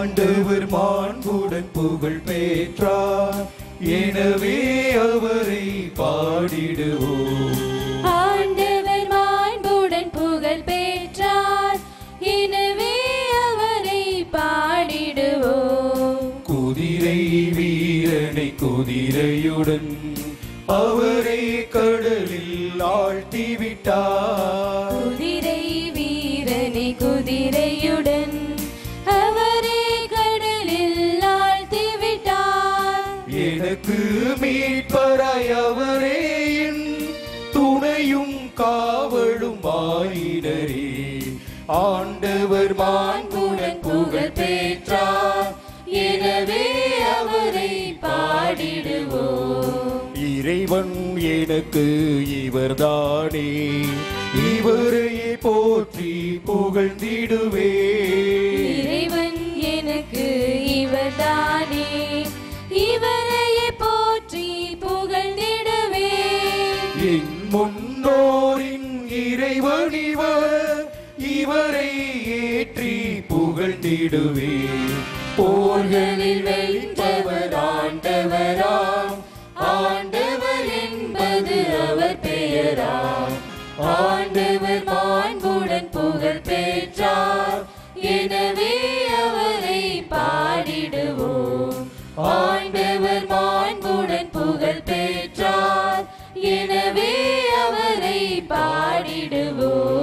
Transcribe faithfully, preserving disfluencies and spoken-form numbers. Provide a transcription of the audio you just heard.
ஆண்டவர் மாண்புடன் புகழ் பெற்றார், எனவே அவரை பாடிடுவோம். ஆண்டவர் மாண்புடன் புகழ் பெற்றார், எனவே அவரை பாடிடுவோம். குதிரை வீரனை குதிரையுடன் அவரை கடலில் ஆழ்த்திவிட்டார். குதிரை வீரனை குதிரையுடன் அவரை கடலில் ஆழ்த்திவிட்டார். எனக்கு மீட்பராய் அவரே என் துணையும் காவலும் ஆயினரே. ஆண்டவர் மாண்புடன் புகழ் பெற்றார், எனவே அவரை பாடிடுவோம். இறைவன் எனக்கு இவர்தானே, இவரையே போற்றி புகழ்ந்திடுவே. இறைவன் எனக்கு இவர்தானே, இவரையே போற்றி புகழ்ந்திடுவே. என் முன்னோரின் இறைவன் இவர், இவரை ஏற்றி புகழ்ந்திடுவே. போர்களில் வென்றவர் ஆண்டவராம், ஆண்டவர் என்பது அவர் பெயராம். ஆண்டவர் மாண்புடன் புகழ் பெற்றார், எனவே அவரை பாடிடுவோம். ஆண்டவர் மாண்புடன் புகழ் பெற்றார், எனவே அவரை பாடிடுவோம்.